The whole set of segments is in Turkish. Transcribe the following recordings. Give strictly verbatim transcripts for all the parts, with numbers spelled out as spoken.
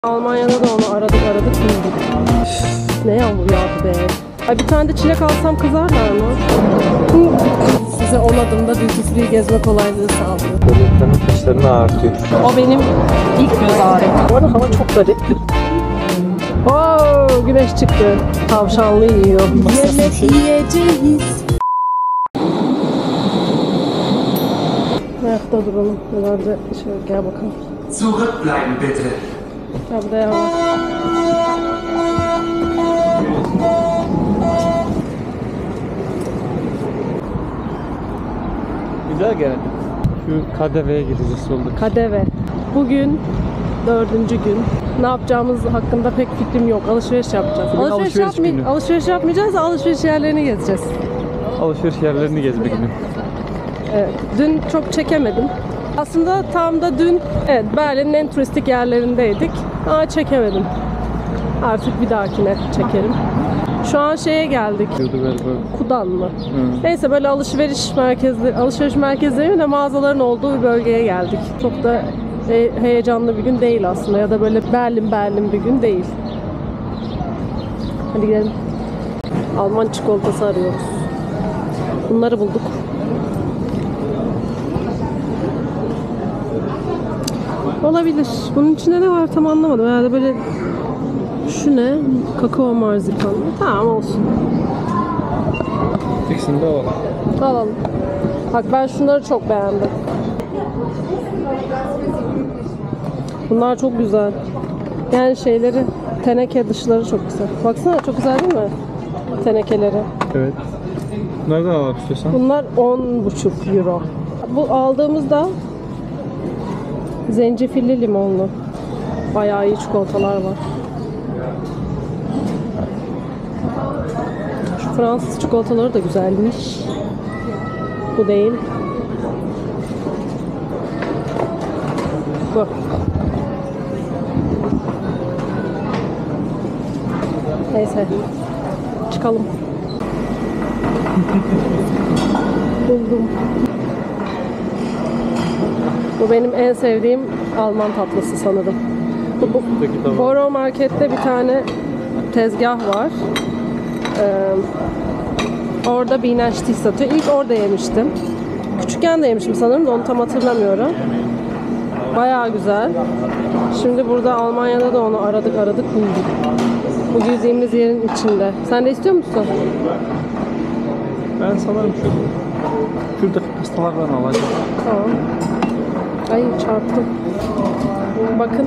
Almanya'da da onu aradık aradık bulduk. Ne yağmur yağdı be. Ay bir tane de çilek alsam kızarlar mı? Size on adımda duty free gezme kolaylığı sağlıyor. Böyle dişlerini ağrıtıyor. O benim ilk göz ağrım. Bu arada hava çok garip. Oo, güneş çıktı. Tavşanlı yiyor. Yemek yiyeceğiz. Ayakta duralım. Herhalde şöyle gel bakalım. Zurückbleiben bitte. Ya bu da ya. Güzel gene. Şu K D V'ye gideceğiz solduk. K D V. Bugün dördüncü gün. Ne yapacağımız hakkında pek fikrim yok. Alışveriş yapacağız. Bugün Alışveriş, alışveriş yapmay- günü. alışveriş yapmayacağız. Alışveriş yerlerini gezeceğiz. Alışveriş yerlerini gezmek günü. Evet. Dün çok çekemedim. Aslında tam da dün evet Berlin'in en turistik yerlerindeydik. Ama çekemedim. Artık bir dahakine çekerim. Şu an şeye geldik. Diyordu galiba. Kudan mı? Hı. Neyse böyle alışveriş merkezleri, alışveriş merkezleri de mağazaların olduğu bir bölgeye geldik. Çok da he- heyecanlı bir gün değil aslında ya da böyle Berlin Berlin bir gün değil. Hadi gidelim. Alman çikolatası arıyoruz. Bunları bulduk. Olabilir. Bunun içinde ne var tam anlamadım. Herhalde böyle şu ne? Kakao marzipan. Tamam olsun. İkisini de alalım. Alalım. Bak ben şunları çok beğendim. Bunlar çok güzel. Yani şeyleri, teneke dışları çok güzel. Baksana çok güzel değil mi? Tenekeleri. Evet. Nereden alalım istiyorsan? Bunlar on buçuk euro. Bu aldığımızda zencefilli limonlu. Bayağı iyi çikolatalar var. Şu Fransız çikolataları da güzelmiş. Bu değil. Bu. Neyse. Çıkalım. Buldum. Bu benim en sevdiğim Alman tatlısı sanırım. Bu, bu Peki, tamam. Boro Market'te bir tane tezgah var. Ee, orada Bienenstich satıyor. İlk orada yemiştim. Küçükken de yemiştim sanırım da onu tam hatırlamıyorum. Bayağı güzel. Şimdi burada Almanya'da da onu aradık aradık bulduk. Bu girdiğimiz yerin içinde. Sen de istiyor musun? Ben sanırım şu şuradaki pastalardan alacağım. Tamam. Ay çarptım. Bakın.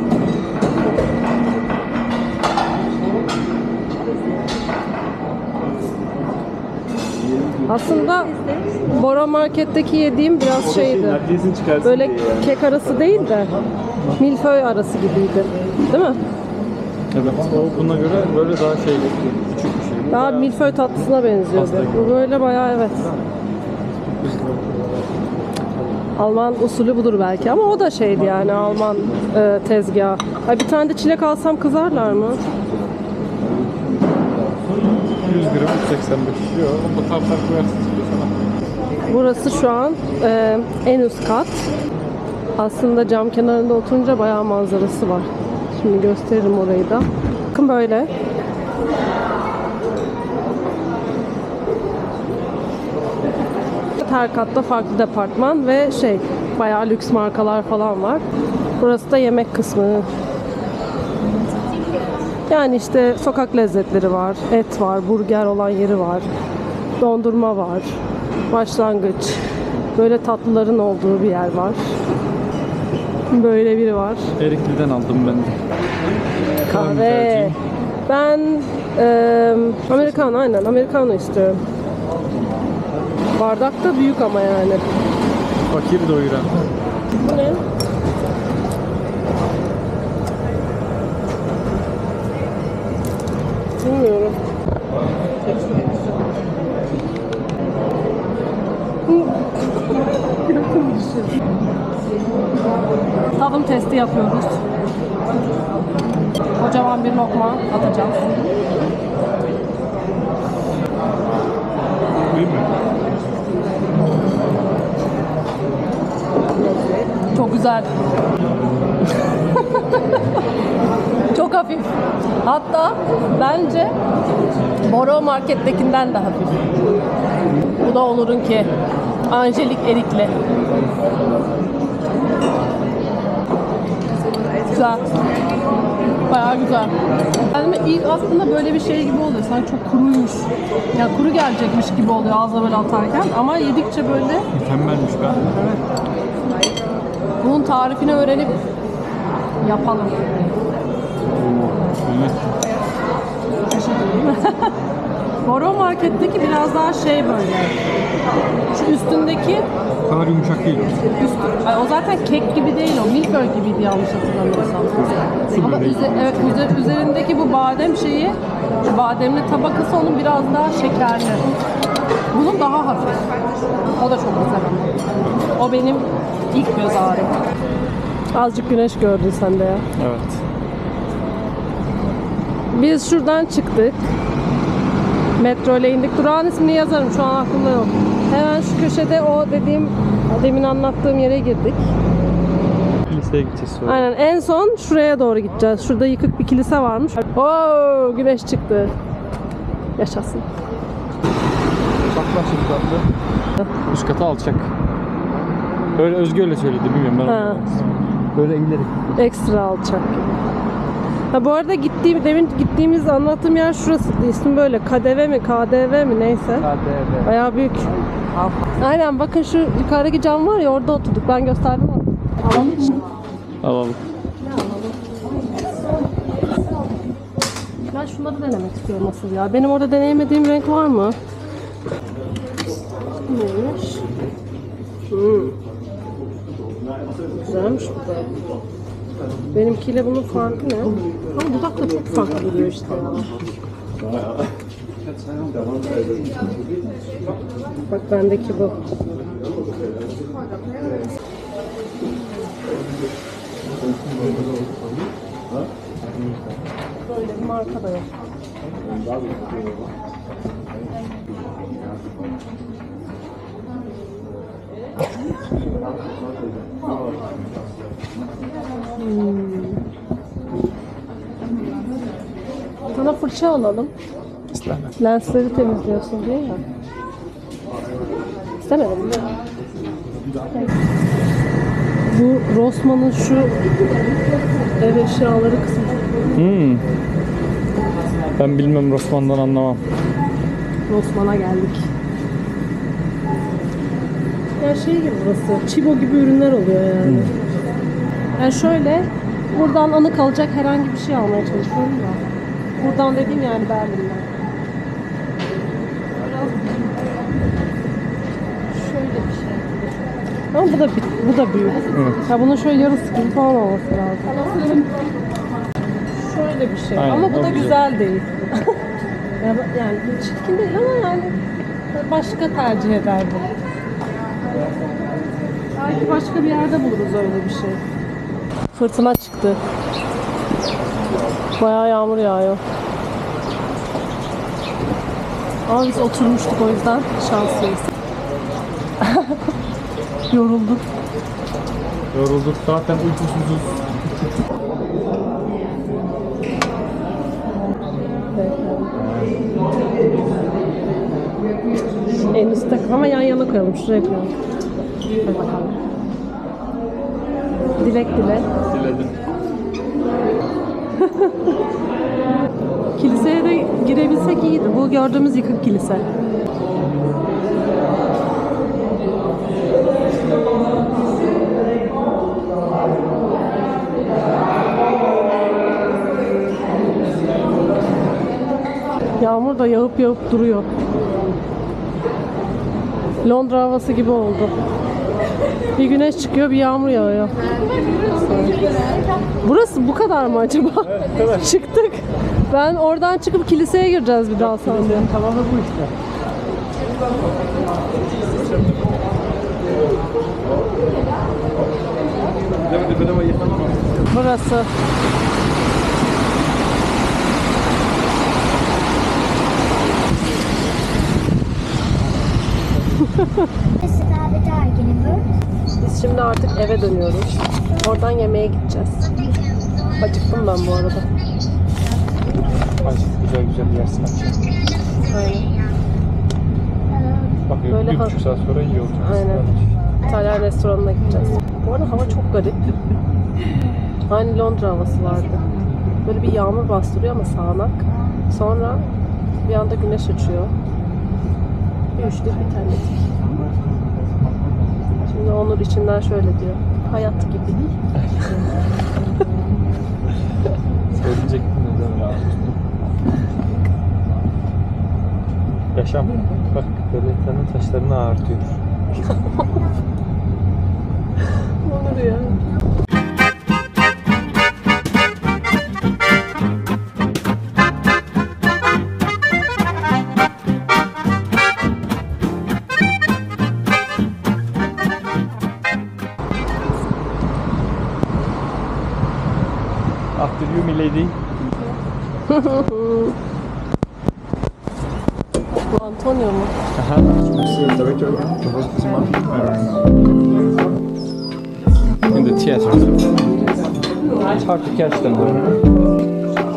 Aslında Boro Market'teki yediğim biraz şeydi. Böyle kek arası değil de milföy arası gibiydi. Değil mi? Evet. O buna göre böyle daha şey küçük bir şey. Daha milföy tatlısına benziyordu. Bu böyle bayağı evet. Alman usulü budur belki ama o da şeydi yani Alman e, tezgahı. Ay bir tane de çilek alsam kızarlar mı? yüz gram üç seksen beş. Yok, onda tam fark koyarsın istiyorsan. Burası şu an e, en üst kat. Aslında cam kenarında oturunca bayağı manzarası var. Şimdi gösteririm orayı da. Bakın böyle. Her katta farklı departman ve şey bayağı lüks markalar falan var. Burası da yemek kısmı. Yani işte sokak lezzetleri var, et var, burger olan yeri var, dondurma var, başlangıç, böyle tatlıların olduğu bir yer var. Böyle biri var. Erikli'den aldım ben de. Kahve. Ben e, Americano aynen Americano istiyorum. Bardak da büyük ama yani. Fakir doyuran. Bu ne? Bilmiyorum. Tadım testi yapıyoruz. Kocaman bir lokma atacağız. Değil mi? Çok güzel. hafif. Hatta bence Boro Market'tekinden de hafif. Bu da Onur'unki. Angelik erikli. Güzel. Bayağı güzel. Yani ilk aslında böyle bir şey gibi oluyor. Sanki çok kuruymuş. Ya kuru gelecekmiş gibi oluyor ağza böyle atarken. Ama yedikçe böyle Mükemmelmiş be. bunun tarifini öğrenip yapalım. Boro Market'teki biraz daha şey böyle. Şu üstündeki O kadar yumuşak değil. üst, ay o zaten kek gibi değil o. Milföy gibiydi yanlış hatırlamıyorsam. Su Ama böreği. üze- evet, üze- üzerindeki bu badem şeyi, şu bademli tabakası onun biraz daha şekerli. Bunun daha hafif. O da çok güzel ama. O benim ilk göz ağrım. Azıcık güneş gördün sen de ya. Evet. Biz şuradan çıktık. Metro ile indik. Durağın ismini yazarım. Şu an aklımda yok. Hemen şu köşede o dediğim, demin anlattığım yere girdik. Kiliseye gideceğiz sonra. Aynen. En son şuraya doğru gideceğiz. Şurada yıkık bir kilise varmış. Oo, güneş çıktı. Yaşasın. Uçaklar çok tatlı. Üst katı alçak. Öyle Özgü öyle söyledi, bilmiyorum ben. Ha. Böyle ileri. Ekstra alçak. Ha, bu arada gittiğim, demin gittiğimiz anlattığım yer şurası. İsmi böyle K D V mi K D V mi neyse. K D V. Bayağı büyük. Aynen, bakın şu yukarıdaki cam var ya, orada oturduk. Ben gösterdim onu. Alalım mı? Alalım. Ben şunları denemek istiyorum nasıl ya. Benim orada deneyemediğim renk var mı? Neymiş? Hmm. Güzelmiş bu da. Benimkiyle bunun farkı ne? Ama dudak da çok farklı duruyor işte ya. Bak bendeki bu. Böyle bir marka da yok. Hmm. Sana fırça alalım. İstemez. Lensleri temizliyorsun diye ya. İstemedim mi? Bu Rossmann'ın şu ev eşyaları kısmı. Hmm. Ben bilmem, Rossmann'dan anlamam. Rossmann'a geldik. Ya şey gibi burası, Chibo gibi ürünler oluyor yani. Yani şöyle, buradan anı kalacak herhangi bir şey almaya çalışıyorum da. Buradan dediğim yani Berlin'den. Şöyle bir şey. Ama bu da bu da büyük. Evet. Ya bunun şöyle yarısı gibi falan olması lazım. Şöyle bir şey. Aynen, ama bu o da güzel. güzel değil. Ya ba- yani çirkin değil ama yani başka tercih ederdim. Belki başka bir yerde buluruz öyle bir şey. Fırtına çıktı. Bayağı yağmur yağıyor. Ama biz oturmuştuk, o yüzden şanslıyız. Yorulduk. Yorulduk zaten, uykusuzuz. En üstte ama yan yana koyalım. Şuraya koyalım. Hadi bakalım. Dilek dile. Diledim. Kiliseye de girebilsek iyiydi. Bu gördüğümüz yıkık kilise. Yağmur da yağıp yağıp duruyor. Londra havası gibi oldu. Bir güneş çıkıyor, bir yağmur yağıyor. Burası bu kadar mı acaba? Çıktık. Ben oradan çıkıp kiliseye gireceğiz bir daha sandım. Tamamı bu işte. Burası. Biz şimdi artık eve dönüyoruz. Oradan yemeğe gideceğiz. Acıktım ben bu arada. Azıcık güzel güzel yersin akşam. Aynen. Bak Böyle bir ha- buçuk saat sonra iyi olacak. Aynen. İtalyan restoranına gideceğiz. Bu arada hava çok garip. Aynı Londra havası vardı. Böyle bir yağmur bastırıyor ama sağanak. Sonra bir anda güneş açıyor. Bir üçlük bir terledik. Şimdi Onur içinden şöyle diyor. Hayat gibi. Söyleyecektim ne zaman. Yaşam. Bak böyle senin taşlarını ağırtıyor. Onur ya. After you milady. Bu Antonio mu? Aha. In the theater. It's hard to catch them though.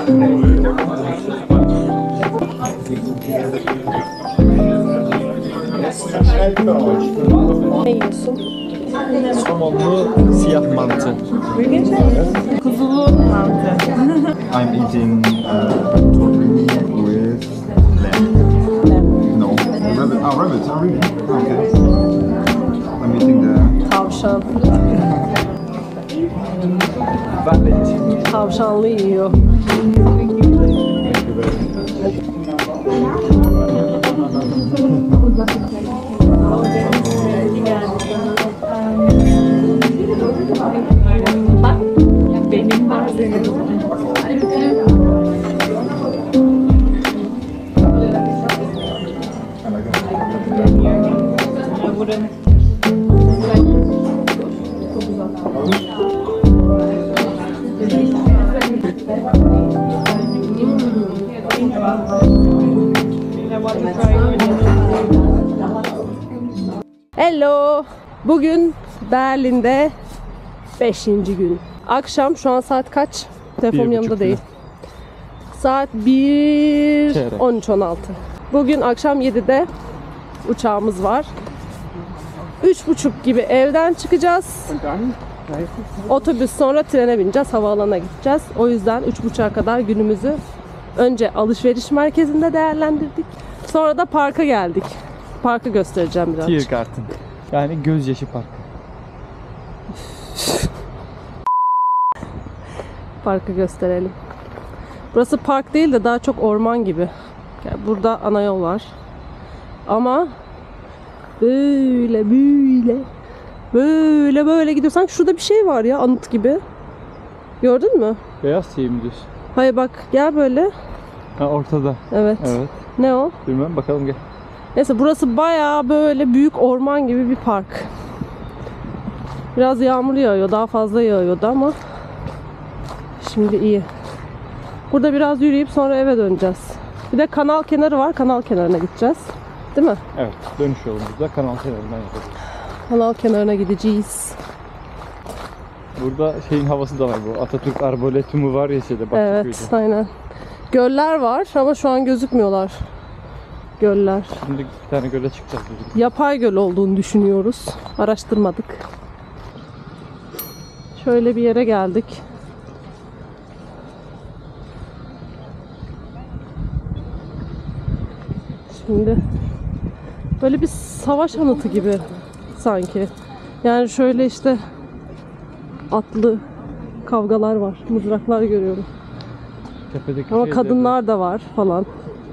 Ne yiyorsun? Somonlu siyah mantı. Kuzulu mantı. I'm eating uh, tortellini with lamb. No, rabbit. Oh, rabbits. Oh, really? Okay. I'm eating the. Tavşan. Rabbit. Tavşanlı yiyor. Hello. Bugün Berlin'de beşinci gün. Akşam şu an saat kaç? Telefonum Bir yanımda buçuk değil. Saat bir Çeyrek. on üç on altı. Bugün akşam yedide uçağımız var. üç buçuk gibi evden çıkacağız. Otobüs sonra trene bineceğiz. Havaalanına gideceğiz. O yüzden üç buçuğa kadar günümüzü önce alışveriş merkezinde değerlendirdik. Sonra da parka geldik. Parkı göstereceğim biraz. Tiergarten. Yani gözyaşı parkı. Parkı gösterelim. Burası park değil de daha çok orman gibi. Yani burada ana yol var. Ama böyle böyle böyle böyle gidiyorsan şurada bir şey var ya, anıt gibi. Gördün mü? Beyaz şey mi diyorsun? Hayır bak, gel böyle. Ha ortada. Evet. Evet. Ne o? Bilmem, bakalım gel. Neyse, burası bayağı böyle büyük orman gibi bir park. Biraz yağmur yağıyor. Daha fazla yağıyordu ama şimdi iyi. Burada biraz yürüyüp sonra eve döneceğiz. Bir de kanal kenarı var. Kanal kenarına gideceğiz. Değil mi? Evet, dönüş yolumuzda kanal kenarından yapacağız. Kanal kenarına gideceğiz. Burada şeyin havası da var, bu Atatürk Arboletumu var ya şeyde. Evet, aynen. Göller var ama şu an gözükmüyorlar. Göller. Şimdi bir tane göle çıkacağız biz. Yapay göl olduğunu düşünüyoruz. Araştırmadık. Şöyle bir yere geldik. Şimdi böyle bir savaş anıtı gibi sanki. Yani şöyle işte atlı kavgalar var. Mızraklar görüyorum. Tepedeki Ama şeyleri- kadınlar da var falan.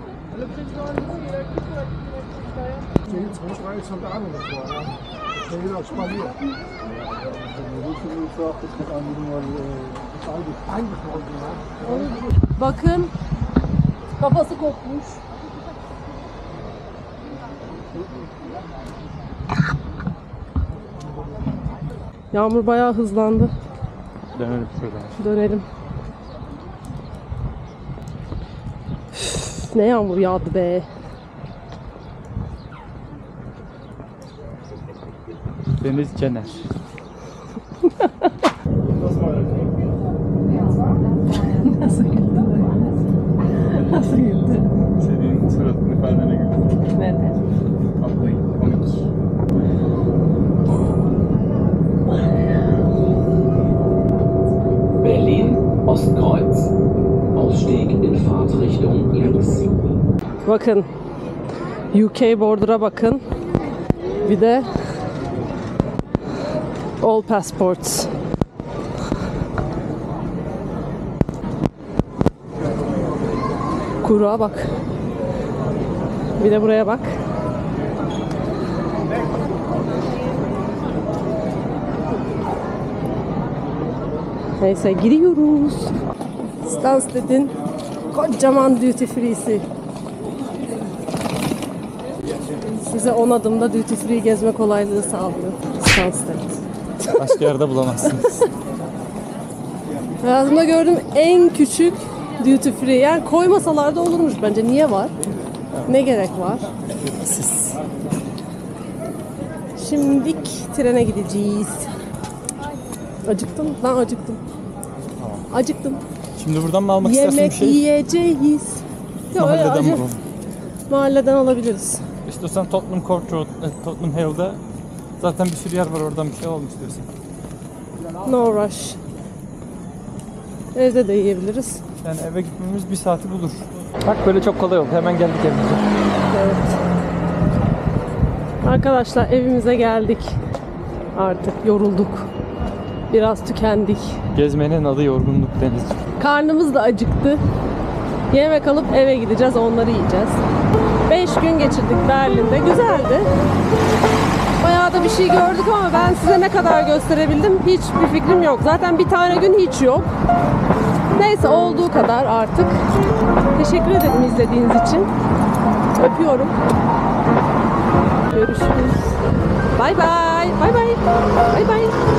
Bakın, kafası kopmuş. Yağmur bayağı hızlandı. Dönelim şuradan. Dönelim. Üf, ne yağmur yağdı be. Deniz Cener. Nasıl güldü? Nasıl güldü? Senin suratın ifadene güldüm. Nerede? Tatlı, komik. Berlin-Ostkreuz. Ausstieg in Fahrtrichtung links. Bakın. U K border'a bakın. Bir de All passports. Kuyruğa bak. Bir de buraya bak. Neyse giriyoruz. Stansted'in kocaman duty free'si. Size on adımda duty free gezme kolaylığı sağlıyor. Stansted. Başka yerde bulamazsınız. Hayatımda gördüğüm en küçük duty free. Yani koymasalar da olurmuş bence. Niye var? Ne gerek var? Siz. Şimdilik trene gideceğiz. Acıktım. Ben acıktım. Acıktım. Şimdi buradan mı almak istersin bir Yemek şey? yiyeceğiz. Yo, Mahalleden acı- bulalım. Mahalleden alabiliriz. İstiyorsan Tottenham Court Road, e, Tottenham Hill'de zaten bir sürü yer var, oradan bir şey alalım istiyorsan. No rush. Evde de yiyebiliriz. Yani eve gitmemiz bir saati bulur. Bak böyle çok kolay oldu. Hemen geldik evimize. Evet. Arkadaşlar evimize geldik. Artık yorulduk. Biraz tükendik. Gezmenin adı yorgunluk Deniz. Karnımız da acıktı. Yemek alıp eve gideceğiz, onları yiyeceğiz. beş gün geçirdik Berlin'de. Güzeldi. Bayağı da bir şey gördük ama ben size ne kadar gösterebildim hiçbir fikrim yok. Zaten bir tane gün hiç yok. Neyse olduğu kadar artık. Teşekkür ederim izlediğiniz için. Öpüyorum. Görüşürüz. Bay bay. Bay bay. Bay bay.